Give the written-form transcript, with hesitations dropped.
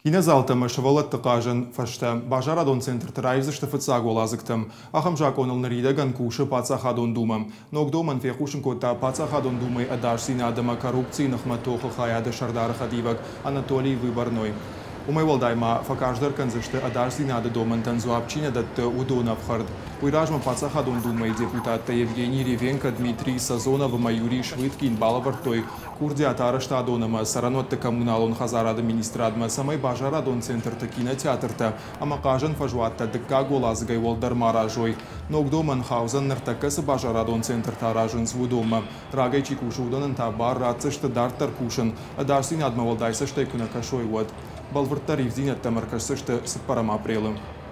Иназалтам шавалат тақажан фашта бажарадон центр тарайвзышты фыцагуалазыктым. Ахамжак оныл наридаган куши пацахадон думам. Ногдоман фехушин кота пацахадон думай адашсин адама коррупции нахматоха хаяда шардара хадивак Анатолий Выборной. Умайвалдайма факаждар канзышты адашсин ада доман танзуапчиня дат удонав хард. Уйражма пацахадон думай депутат Евгений Ревенко, Дмитрий Сазонов, Юрий Швыдкин, Балавартой, Курдиата Араштадонама, Саранотта коммуналон Хазарада министрадма, самай бажарадон центр кинотеатрта, Амакажан фажуатта дыкка голазгай волдар маражой. Ногдоман хаузан нартакасы бажарадон центр таражын свудома. Рагай чикушудан табар рацышты дартар кушан, адарсин адмавалдайса штекуна кашой вот. Балвартари взинят тамаркашсышты с парам апрелом.